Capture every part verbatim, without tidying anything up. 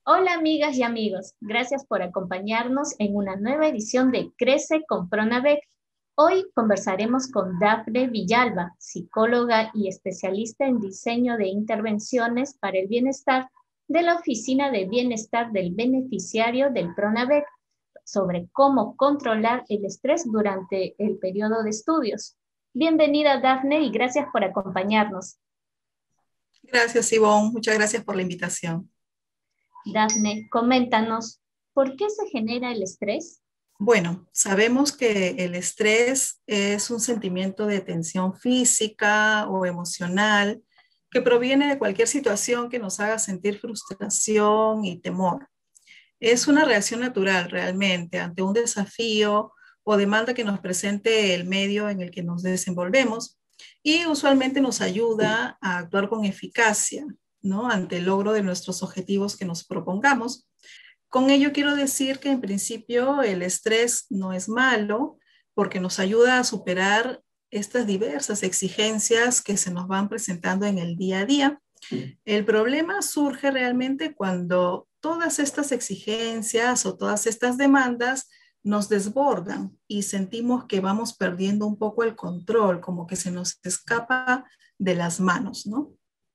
Hola amigas y amigos, gracias por acompañarnos en una nueva edición de Crece con Pronavec. Hoy conversaremos con Dafne Villalba, psicóloga y especialista en diseño de intervenciones para el bienestar de la Oficina de Bienestar del Beneficiario del Pronavec, sobre cómo controlar el estrés durante el periodo de estudios. Bienvenida Dafne y gracias por acompañarnos. Gracias, Ivonne. Muchas gracias por la invitación. Dafne, coméntanos, ¿por qué se genera el estrés? Bueno, sabemos que el estrés es un sentimiento de tensión física o emocional que proviene de cualquier situación que nos haga sentir frustración y temor. Es una reacción natural realmente ante un desafío o demanda que nos presente el medio en el que nos desenvolvemos y usualmente nos ayuda a actuar con eficacia, ¿no? Ante el logro de nuestros objetivos que nos propongamos. Con ello quiero decir que en principio el estrés no es malo porque nos ayuda a superar estas diversas exigencias que se nos van presentando en el día a día. El problema surge realmente cuando todas estas exigencias o todas estas demandas nos desbordan y sentimos que vamos perdiendo un poco el control, como que se nos escapa de las manos, ¿no?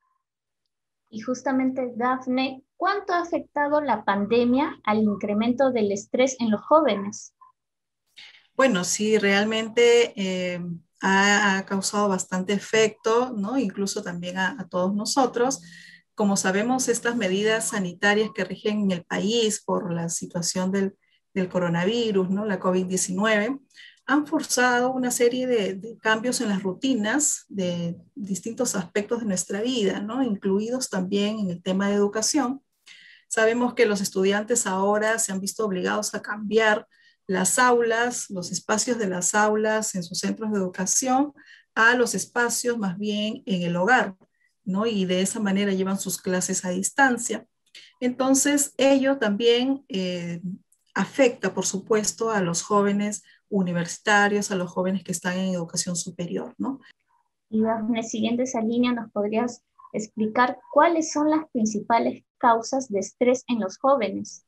Y justamente, Dafne, ¿cuánto ha afectado la pandemia al incremento del estrés en los jóvenes? Bueno, sí, realmente eh, ha, ha causado bastante efecto, ¿no? Incluso también a, a todos nosotros. Como sabemos, estas medidas sanitarias que rigen en el país por la situación del, del coronavirus, ¿no? La COVID diecinueve, han forzado una serie de, de cambios en las rutinas de distintos aspectos de nuestra vida, ¿no? Incluidos también en el tema de educación. Sabemos que los estudiantes ahora se han visto obligados a cambiar las aulas, los espacios de las aulas en sus centros de educación a los espacios más bien en el hogar, ¿no? Y de esa manera llevan sus clases a distancia. Entonces, ello también eh, afecta, por supuesto, a los jóvenes universitarios, a los jóvenes que están en educación superior, ¿no? Y Dafne, siguiendo esa línea, ¿nos podrías explicar cuáles son las principales causas de estrés en los jóvenes?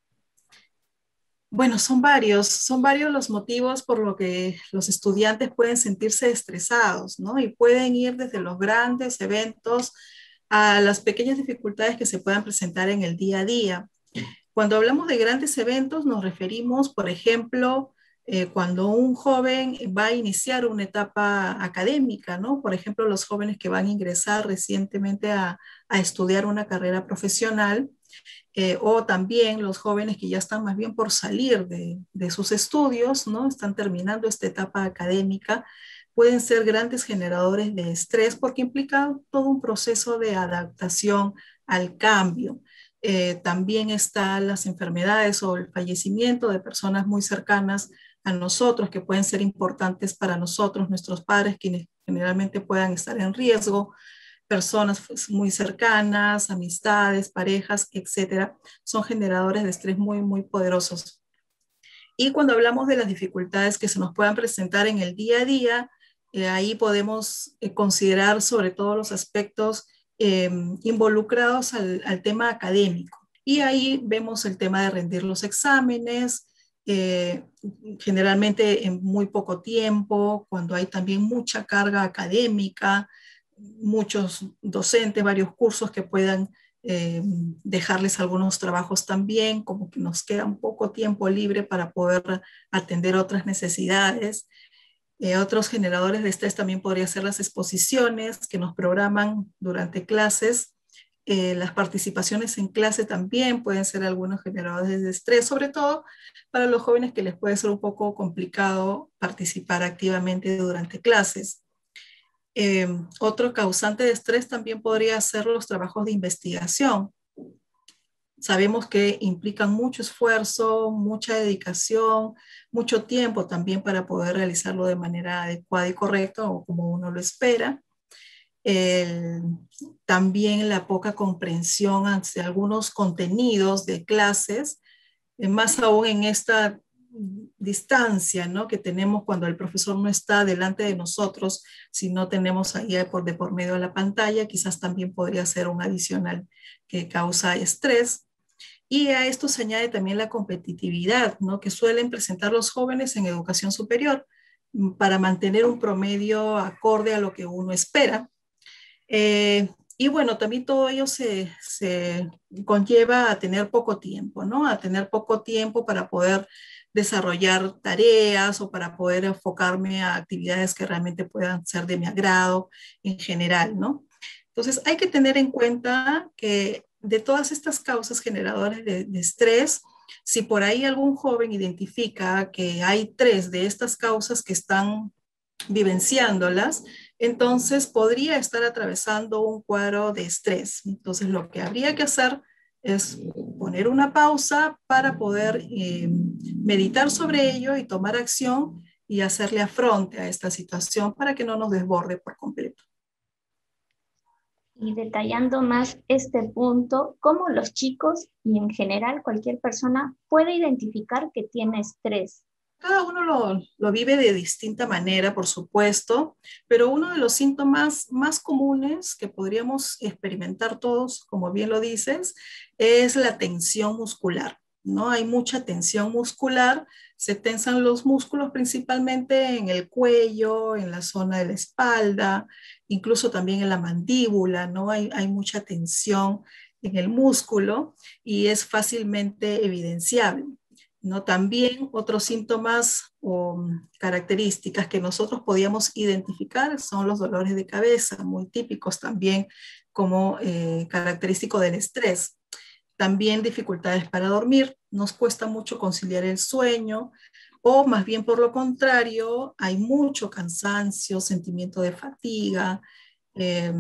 Bueno, son varios, son varios los motivos por lo que los estudiantes pueden sentirse estresados, ¿no? Y pueden ir desde los grandes eventos a las pequeñas dificultades que se puedan presentar en el día a día. Cuando hablamos de grandes eventos, nos referimos, por ejemplo, eh, cuando un joven va a iniciar una etapa académica, ¿no? Por ejemplo, los jóvenes que van a ingresar recientemente a, a estudiar una carrera profesional, eh, o también los jóvenes que ya están más bien por salir de, de sus estudios, ¿no? Están terminando esta etapa académica, pueden ser grandes generadores de estrés porque implica todo un proceso de adaptación al cambio. Eh, también están las enfermedades o el fallecimiento de personas muy cercanas a nosotros que pueden ser importantes para nosotros, nuestros padres, quienes generalmente puedan estar en riesgo, personas pues, muy cercanas, amistades, parejas, etcétera, son generadores de estrés muy, muy poderosos. Y cuando hablamos de las dificultades que se nos puedan presentar en el día a día, eh, ahí podemos eh, considerar sobre todo los aspectos eh, involucrados al, al tema académico. Y ahí vemos el tema de rendir los exámenes, eh, generalmente en muy poco tiempo, cuando hay también mucha carga académica, muchos docentes, varios cursos que puedan eh, dejarles algunos trabajos también, como que nos queda un poco tiempo libre para poder atender otras necesidades. Eh, otros generadores de estrés también podrían ser las exposiciones que nos programan durante clases. Eh, las participaciones en clase también pueden ser algunos generadores de estrés, sobre todo para los jóvenes que les puede ser un poco complicado participar activamente durante clases. Eh, otro causante de estrés también podría ser los trabajos de investigación. Sabemos que implican mucho esfuerzo, mucha dedicación, mucho tiempo también para poder realizarlo de manera adecuada y correcta o como uno lo espera. El, también la poca comprensión hacia algunos contenidos de clases, eh, más aún en esta distancia, ¿no? Que tenemos cuando el profesor no está delante de nosotros, si no tenemos ahí por, de por medio de la pantalla, quizás también podría ser un adicional que causa estrés. Y a esto se añade también la competitividad, ¿no? Que suelen presentar los jóvenes en educación superior para mantener un promedio acorde a lo que uno espera. Eh, y bueno, también todo ello se, se conlleva a tener poco tiempo, ¿no? A tener poco tiempo para poder desarrollar tareas o para poder enfocarme a actividades que realmente puedan ser de mi agrado en general, ¿no? Entonces, hay que tener en cuenta que de todas estas causas generadoras de, de estrés, si por ahí algún joven identifica que hay tres de estas causas que están vivenciándolas, entonces podría estar atravesando un cuadro de estrés. Entonces lo que habría que hacer es poner una pausa para poder eh, meditar sobre ello y tomar acción y hacerle afronte a esta situación para que no nos desborde por completo. Y detallando más este punto, cómo los chicos y en general cualquier persona puede identificar que tiene estrés. Cada uno lo, lo, vive de distinta manera, por supuesto, pero uno de los síntomas más comunes que podríamos experimentar todos, como bien lo dices, es la tensión muscular, ¿no? Hay mucha tensión muscular, se tensan los músculos principalmente en el cuello, en la zona de la espalda, incluso también en la mandíbula, ¿no? Hay, hay mucha tensión en el músculo y es fácilmente evidenciable, ¿no? También otros síntomas o características que nosotros podíamos identificar son los dolores de cabeza, muy típicos también como eh, característico del estrés. También dificultades para dormir, nos cuesta mucho conciliar el sueño, o más bien por lo contrario, hay mucho cansancio, sentimiento de fatiga, eh,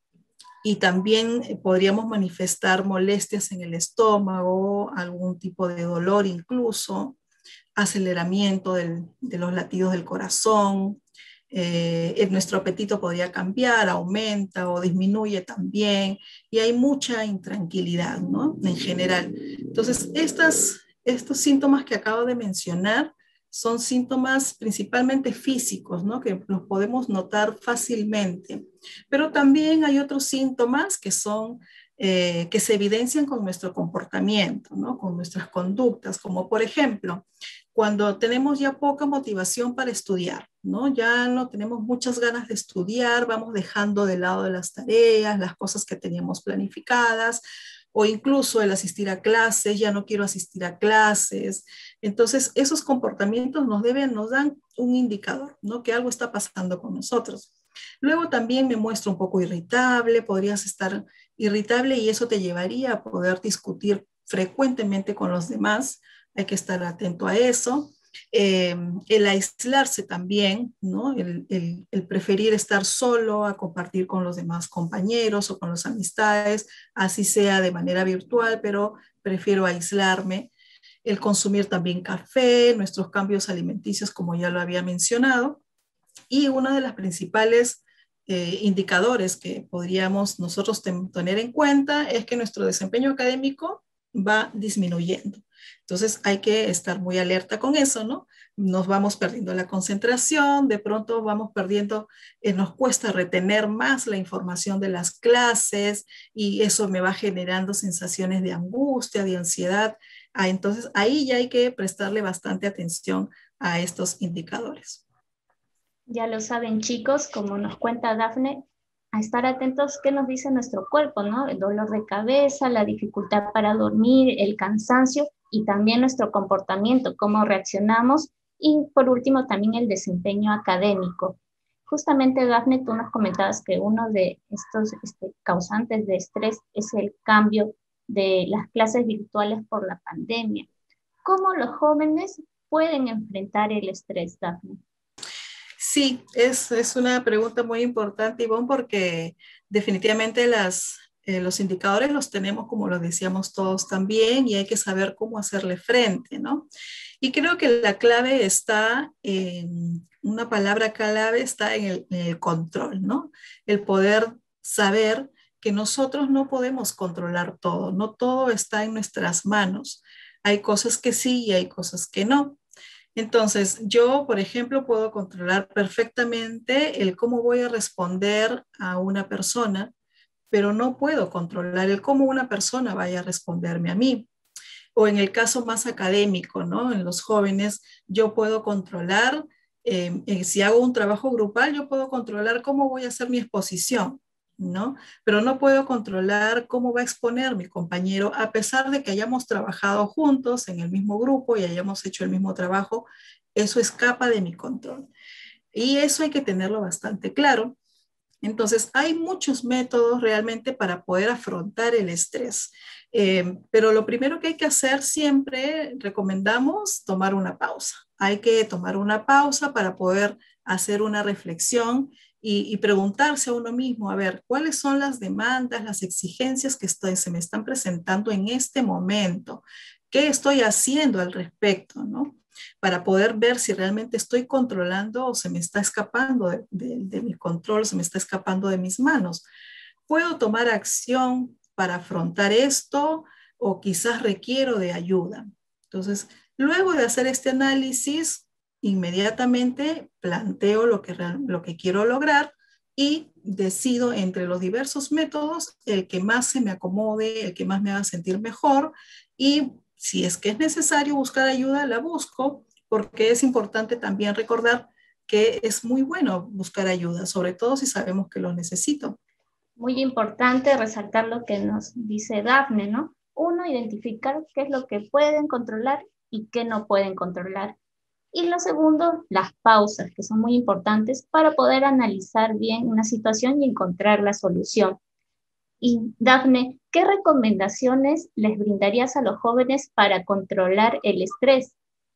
y también podríamos manifestar molestias en el estómago, algún tipo de dolor incluso, aceleramiento del, de los latidos del corazón, eh, nuestro apetito podría cambiar, aumenta o disminuye también, y hay mucha intranquilidad, ¿no? En general. Entonces, estas, estos síntomas que acabo de mencionar son síntomas principalmente físicos, ¿no? Que los podemos notar fácilmente. Pero también hay otros síntomas que son, eh, que se evidencian con nuestro comportamiento, ¿no? Con nuestras conductas, como por ejemplo, cuando tenemos ya poca motivación para estudiar, ¿no? Ya no tenemos muchas ganas de estudiar, vamos dejando de lado de las tareas, las cosas que teníamos planificadas, o incluso el asistir a clases, ya no quiero asistir a clases. Entonces, esos comportamientos nos deben, nos dan un indicador, ¿no? Que algo está pasando con nosotros. Luego también me muestro un poco irritable, podrías estar irritable y eso te llevaría a poder discutir frecuentemente con los demás. Hay que estar atento a eso. Eh, el aislarse también, ¿no? El, el, el preferir estar solo a compartir con los demás compañeros o con las amistades, así sea de manera virtual, pero prefiero aislarme. El consumir también café, nuestros cambios alimenticios, como ya lo había mencionado. Y uno de los principales eh, indicadores que podríamos nosotros tener en cuenta es que nuestro desempeño académico va disminuyendo. Entonces hay que estar muy alerta con eso, ¿no? Nos vamos perdiendo la concentración, de pronto vamos perdiendo, eh, nos cuesta retener más la información de las clases y eso me va generando sensaciones de angustia, de ansiedad. Ah, entonces ahí ya hay que prestarle bastante atención a estos indicadores. Ya lo saben, chicos, como nos cuenta Dafne, a estar atentos qué nos dice nuestro cuerpo, ¿no? El dolor de cabeza, la dificultad para dormir, el cansancio y también nuestro comportamiento, cómo reaccionamos y por último también el desempeño académico. Justamente, Dafne, tú nos comentabas que uno de estos este, causantes de estrés es el cambio de las clases virtuales por la pandemia. ¿Cómo los jóvenes pueden enfrentar el estrés, Dafne? Sí, es, es una pregunta muy importante, Ivonne, porque definitivamente las, eh, los indicadores los tenemos, como lo decíamos todos también, y hay que saber cómo hacerle frente, ¿no? Y creo que la clave está en, una palabra clave está en el, en el control, ¿no? El poder saber que nosotros no podemos controlar todo, no todo está en nuestras manos. Hay cosas que sí y hay cosas que no. Entonces, yo, por ejemplo, puedo controlar perfectamente el cómo voy a responder a una persona, pero no puedo controlar el cómo una persona vaya a responderme a mí. o en el caso más académico, ¿no? En los jóvenes, yo puedo controlar, eh, eh, si hago un trabajo grupal, yo puedo controlar cómo voy a hacer mi exposición, ¿no? Pero no puedo controlar cómo va a exponer mi compañero, a pesar de que hayamos trabajado juntos en el mismo grupo y hayamos hecho el mismo trabajo, eso escapa de mi control. Y eso hay que tenerlo bastante claro. Entonces, hay muchos métodos realmente para poder afrontar el estrés. Eh, pero lo primero que hay que hacer siempre, recomendamos tomar una pausa. Hay que tomar una pausa para poder hacer una reflexión y, y preguntarse a uno mismo, a ver, ¿cuáles son las demandas, las exigencias que estoy, se me están presentando en este momento? ¿Qué estoy haciendo al respecto, no? Para poder ver si realmente estoy controlando o se me está escapando de, de, de mi control, se me está escapando de mis manos. ¿Puedo tomar acción para afrontar esto o quizás requiero de ayuda? Entonces, luego de hacer este análisis, inmediatamente planteo lo que, lo que quiero lograr y decido entre los diversos métodos el que más se me acomode, el que más me haga sentir mejor, y si es que es necesario buscar ayuda, la busco, porque es importante también recordar que es muy bueno buscar ayuda, sobre todo si sabemos que lo necesito. Muy importante resaltar lo que nos dice Dafne, ¿no? Uno, identificar qué es lo que pueden controlar y qué no pueden controlar. Y lo segundo, las pausas, que son muy importantes para poder analizar bien una situación y encontrar la solución. Y Dafne, ¿qué recomendaciones les brindarías a los jóvenes para controlar el estrés?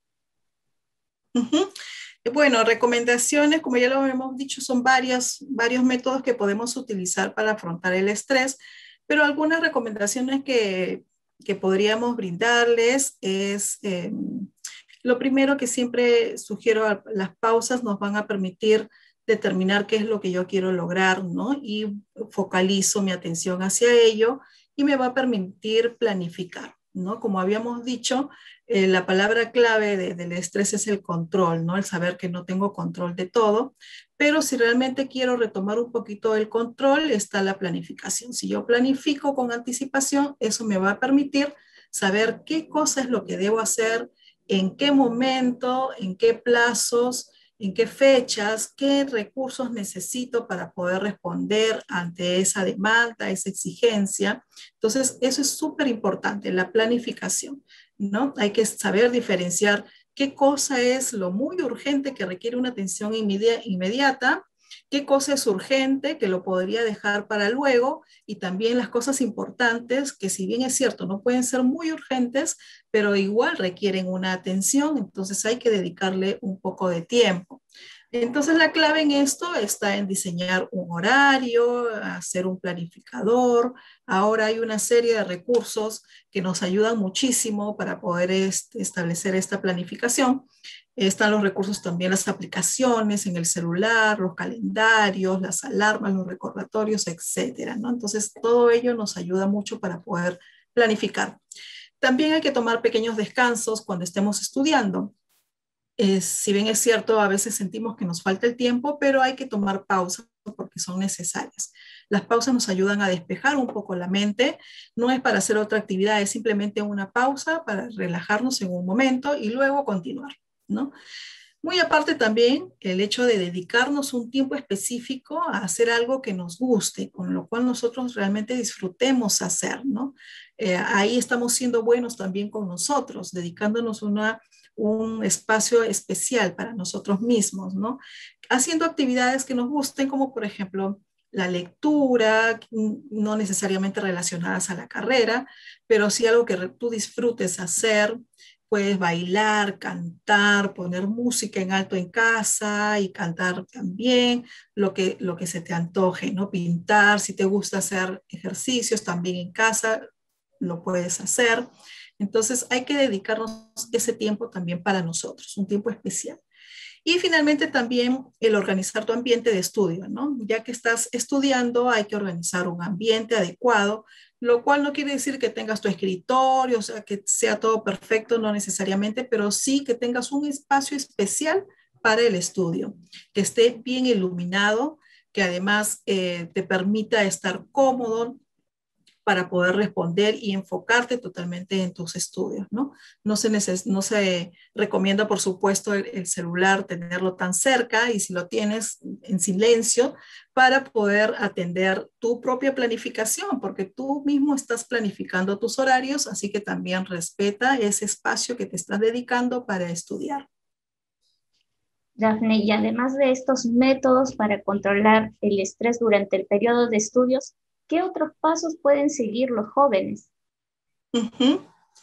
Uh-huh. Bueno, recomendaciones, como ya lo hemos dicho, son varios, varios métodos que podemos utilizar para afrontar el estrés, pero algunas recomendaciones que, que podríamos brindarles es, eh, lo primero que siempre sugiero, las pausas nos van a permitir determinar qué es lo que yo quiero lograr, ¿no? Y focalizo mi atención hacia ello y me va a permitir planificar, ¿no? Como habíamos dicho, eh, la palabra clave de, del estrés es el control, ¿no? El saber que no tengo control de todo, pero si realmente quiero retomar un poquito el control, está la planificación. Si yo planifico con anticipación, eso me va a permitir saber qué cosa es lo que debo hacer, en qué momento, en qué plazos, en qué fechas, qué recursos necesito para poder responder ante esa demanda, esa exigencia. Entonces, eso es súper importante, la planificación, ¿no? Hay que saber diferenciar qué cosa es lo muy urgente que requiere una atención inmediata, qué cosa es urgente que lo podría dejar para luego, y también las cosas importantes que, si bien es cierto, no pueden ser muy urgentes, pero igual requieren una atención, entonces hay que dedicarle un poco de tiempo. Entonces la clave en esto está en diseñar un horario, hacer un planificador. Ahora hay una serie de recursos que nos ayudan muchísimo para poder este, establecer esta planificación. Están los recursos también, las aplicaciones en el celular, los calendarios, las alarmas, los recordatorios, etcétera, ¿no? Entonces todo ello nos ayuda mucho para poder planificar. También hay que tomar pequeños descansos cuando estemos estudiando. Eh, si bien es cierto, a veces sentimos que nos falta el tiempo, pero hay que tomar pausas porque son necesarias. Las pausas nos ayudan a despejar un poco la mente, no es para hacer otra actividad, es simplemente una pausa para relajarnos en un momento y luego continuar, ¿no? Muy aparte también el hecho de dedicarnos un tiempo específico a hacer algo que nos guste, con lo cual nosotros realmente disfrutemos hacer, ¿no? Eh, ahí estamos siendo buenos también con nosotros, dedicándonos una, un espacio especial para nosotros mismos, ¿no? Haciendo actividades que nos gusten, como por ejemplo la lectura, no necesariamente relacionadas a la carrera, pero sí algo que tú disfrutes hacer. Puedes bailar, cantar, poner música en alto en casa y cantar también lo que, lo que se te antoje, ¿no? Pintar, si te gusta hacer ejercicios también en casa, lo puedes hacer. Entonces hay que dedicarnos ese tiempo también para nosotros, un tiempo especial. Y finalmente también el organizar tu ambiente de estudio, ¿no? Ya que estás estudiando, hay que organizar un ambiente adecuado, lo cual no quiere decir que tengas tu escritorio, o sea, que sea todo perfecto, no necesariamente, pero sí que tengas un espacio especial para el estudio, que esté bien iluminado, que además eh, te permita estar cómodo, para poder responder y enfocarte totalmente en tus estudios, ¿no? No se, neces no se recomienda, por supuesto, el, el celular tenerlo tan cerca, y si lo tienes, en silencio, para poder atender tu propia planificación, porque tú mismo estás planificando tus horarios, así que también respeta ese espacio que te estás dedicando para estudiar. Dafne, y además de estos métodos para controlar el estrés durante el periodo de estudios, ¿qué otros pasos pueden seguir los jóvenes? Uh-huh.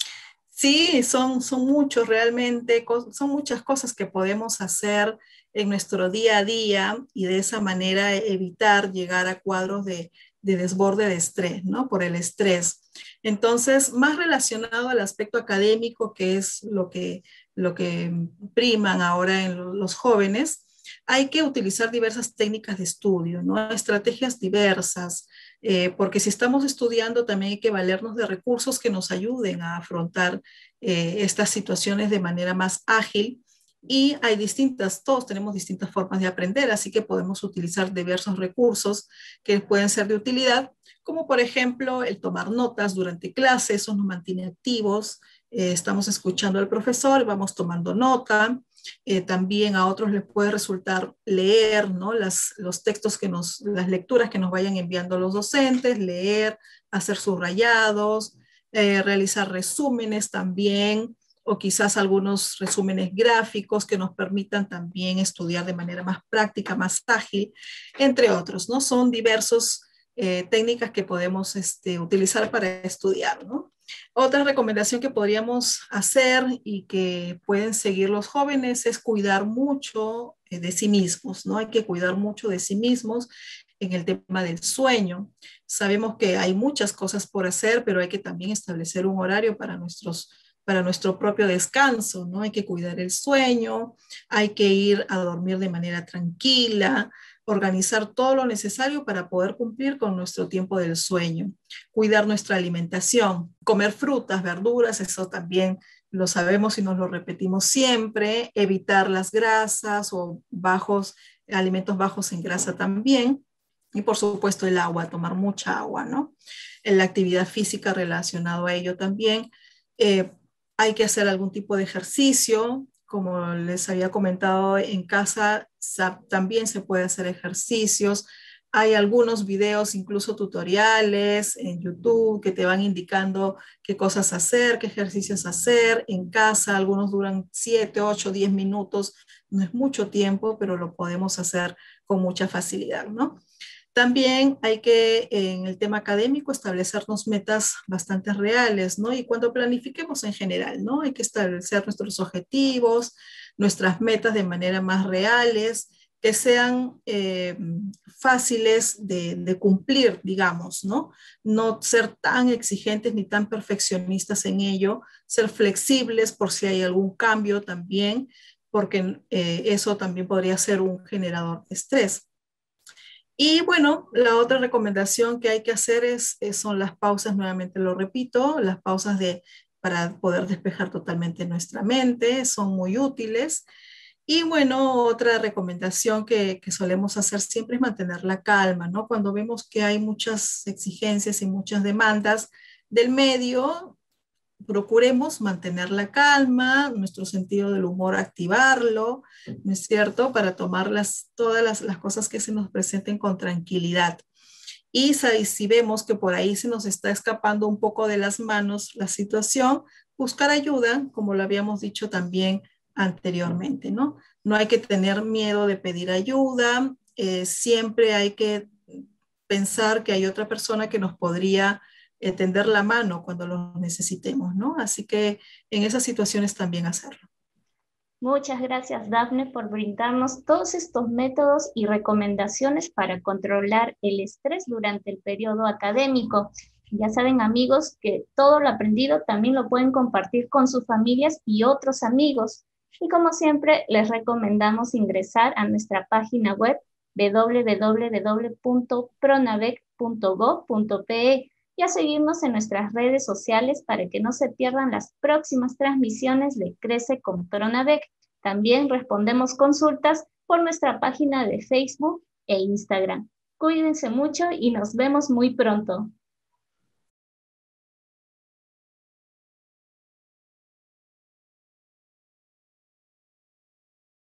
Sí, son, son muchos realmente, son muchas cosas que podemos hacer en nuestro día a día, y de esa manera evitar llegar a cuadros de, de desborde de estrés, ¿no? Por el estrés. Entonces, más relacionado al aspecto académico, que es lo que, lo que priman ahora en los jóvenes, hay que utilizar diversas técnicas de estudio, ¿no? Estrategias diversas, eh, porque si estamos estudiando también hay que valernos de recursos que nos ayuden a afrontar eh, estas situaciones de manera más ágil. Y hay distintas, todos tenemos distintas formas de aprender, así que podemos utilizar diversos recursos que pueden ser de utilidad, como por ejemplo el tomar notas durante clases. Eso nos mantiene activos. Eh, estamos escuchando al profesor, vamos tomando nota. Eh, también a otros les puede resultar leer, ¿no? Las, los textos que nos, las lecturas que nos vayan enviando los docentes, leer, hacer subrayados, eh, realizar resúmenes también, o quizás algunos resúmenes gráficos que nos permitan también estudiar de manera más práctica, más ágil, entre otros, ¿no? Son diversos eh, técnicas que podemos este, utilizar para estudiar, ¿no? Otra recomendación que podríamos hacer y que pueden seguir los jóvenes es cuidar mucho de sí mismos, ¿no? Hay que cuidar mucho de sí mismos en el tema del sueño. Sabemos que hay muchas cosas por hacer, pero hay que también establecer un horario para nuestros para nuestro propio descanso, ¿no? Hay que cuidar el sueño, hay que ir a dormir de manera tranquila, organizar todo lo necesario para poder cumplir con nuestro tiempo del sueño, cuidar nuestra alimentación, comer frutas, verduras, eso también lo sabemos y nos lo repetimos siempre, evitar las grasas o bajos, alimentos bajos en grasa también, y por supuesto el agua, tomar mucha agua, ¿no? En la actividad física relacionado a ello también, eh, hay que hacer algún tipo de ejercicio. Como les había comentado, en casa también se puede hacer ejercicios. Hay algunos videos, incluso tutoriales en YouTube, que te van indicando qué cosas hacer, qué ejercicios hacer en casa. Algunos duran siete, ocho, diez minutos. No es mucho tiempo, pero lo podemos hacer con mucha facilidad, ¿no? También hay que, en el tema académico, establecernos metas bastante reales, ¿no? Y cuando planifiquemos en general, ¿no? Hay que establecer nuestros objetivos, nuestras metas de manera más reales, que sean eh, fáciles de, de cumplir, digamos, ¿no? No ser tan exigentes ni tan perfeccionistas en ello, ser flexibles por si hay algún cambio también, porque eh, eso también podría ser un generador de estrés. Y bueno, la otra recomendación que hay que hacer es, es- son las pausas, nuevamente lo repito, las pausas de, para poder despejar totalmente nuestra mente, son muy útiles. Y bueno, otra recomendación que, que solemos hacer siempre es mantener la calma, ¿no? Cuando vemos que hay muchas exigencias y muchas demandas del medio, procuremos mantener la calma, nuestro sentido del humor activarlo, ¿no es cierto? Para tomar las, todas las, las cosas que se nos presenten con tranquilidad. Y si, si vemos que por ahí se nos está escapando un poco de las manos la situación, buscar ayuda, como lo habíamos dicho también anteriormente, ¿no? No hay que tener miedo de pedir ayuda, eh, siempre hay que pensar que hay otra persona que nos podría eh, tender la mano cuando lo necesitemos, ¿no? Así que en esas situaciones también hacerlo. Muchas gracias, Dafne, por brindarnos todos estos métodos y recomendaciones para controlar el estrés durante el periodo académico. Ya saben, amigos, que todo lo aprendido también lo pueden compartir con sus familias y otros amigos. Y como siempre, les recomendamos ingresar a nuestra página web w w w punto pronavec punto gov punto pe y a seguirnos en nuestras redes sociales para que no se pierdan las próximas transmisiones de Crece con Pronavec. También respondemos consultas por nuestra página de Facebook e Instagram. Cuídense mucho y nos vemos muy pronto.